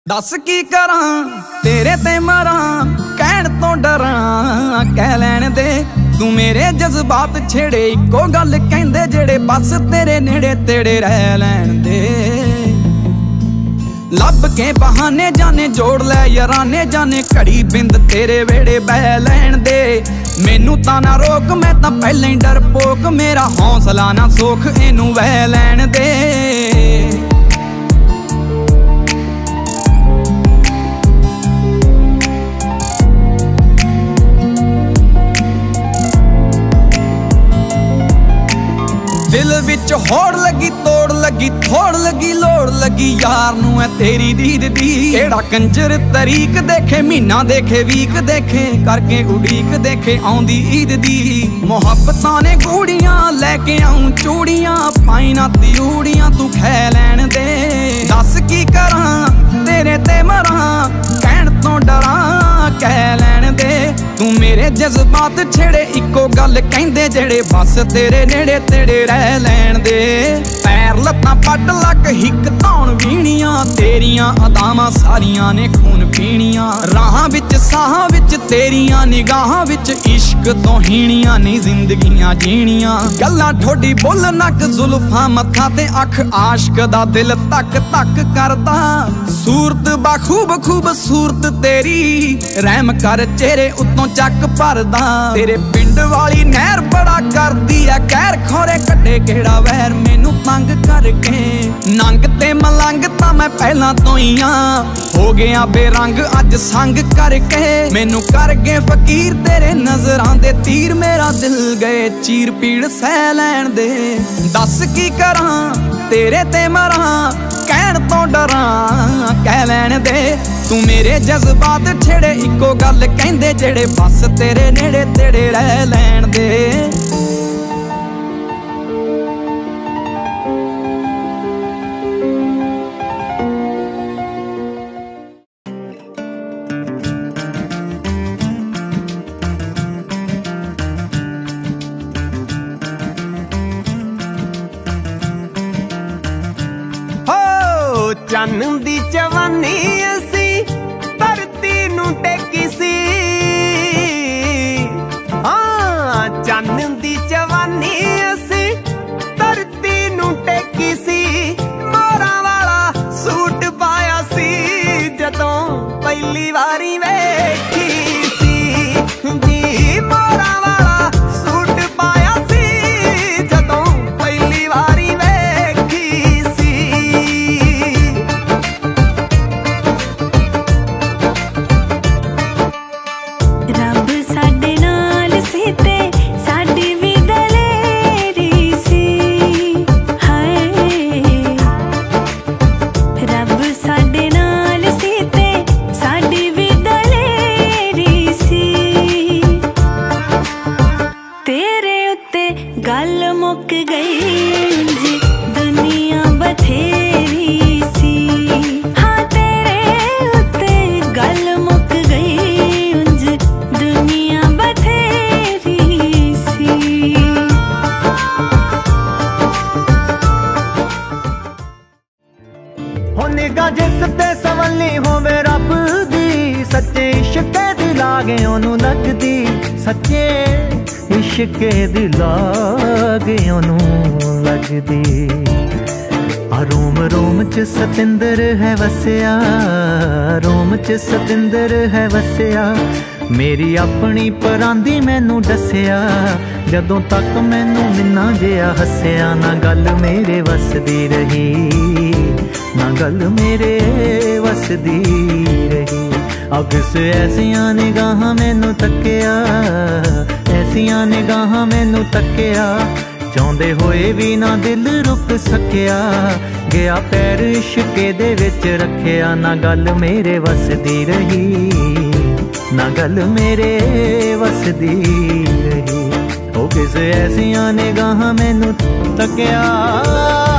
दस की करां तेरे ते मरां कहण तो डरां कह लैण दे तू मेरे जज्बात छेड़े इको गल कहंदे जेड़े बस तेरे नेड़े तेड़े रह लैण दे। लब के बहाने जाने जोड़ लै याराने जाने घड़ी बिंद तेरे वेड़े बह लैण दे। मैनू तां ना रोक मैं तां पहले ही डरपोक मेरा हौसला ना सोख इनू वह लैण दे। दिल विच होड़ लगी तोड़ लगी थोड़ लगी लोड़ लगी यार नू है तेरी दीद दी। केड़ा कंजर तरीक देखे महीना देखे वीक देखे करके उड़ीक देखे आउंदी ईद दी। मुहब्बतां ने गूड़ियां लैके आऊं चूड़ियां पाई ना तियूड़ियां तू खै लैण दे। दस की करां तेरे ते मरां कहण तो डरां कह लैण दे तू मेरे जज्बात छेड़े इको गल कहंदे जेड़े बस तेरे नेड़े तेड़े रह लैण दे। पैर लत्तां पट लक हिक धौण वीणियां तेरियां अदावां सारियां ने खून पीणियां। राहां विच साहां विच तेरियां निगाहां विच इश्क तो हीणियां नी जिंदगियां जीणियां। गल्लां ठोडी बुल नक जुल्फां मत्था ते अख आशक दा दिल तक तक करदा। सूरत बाखूब खूबसूरत तेरी रहम कर चेहरे उत्तों चक भरदा। तेरे पिंड वाली नहर बड़ा करदी है कहर खोरे कड्डे केड़ा वैर मैनू तंग करके। नंग ते मलंग तां मैं पहला तो ही हो गया बेरंग अज संग करके। मैनू कर गए फकीर तेरे नजरां दे तीर मेरा दिल गए चीर पीड़ सह लैण दे। दस की करां तेरे ते मरां कहण तो डरां कह लैण दे तू मेरे जज्बात छेड़े इको गल कहंदे जेड़े बस तेरे नेड़े तेड़े रह लैण दे। चन्न दी जवानी असी धरती नू टेकी सी। हाँ चन्न दी जवानी असी धरती नू टेकी सी। मोरां वाला सूट पाया सी जदों पहली वारी वेखी सी जी। मोरां वाला सूट पाया सी जदों पहली वारी जिस ते सवली होवे रब दी। सच्चे इश्क दी लागे ओनू लगदी। सच्चे इश्क दी लागे ओनू लगदी। रोम रोम च सतिंदर है वसिया। रोम च सतिंदर है वसिया। मेरी अपनी परांदी मैनू दसिया। जदों तक मैनू मिन्ना जिहा हसिया ना गल मेरे वसदी रही। ना गल मेरे वसदी रही। अगस ऐसियां निगाहां मैनू तकिया। ऐसियां निगाहां मैनू तकिया। चाहुंदे होए भी ना दिल रुक सकिया। गया पैर इश्के दे विच रखिया। ना गल मेरे वसदी रही। ना गल मेरे वसदी रही। ओ किस ऐसियां निगाहां मैनू तकिया।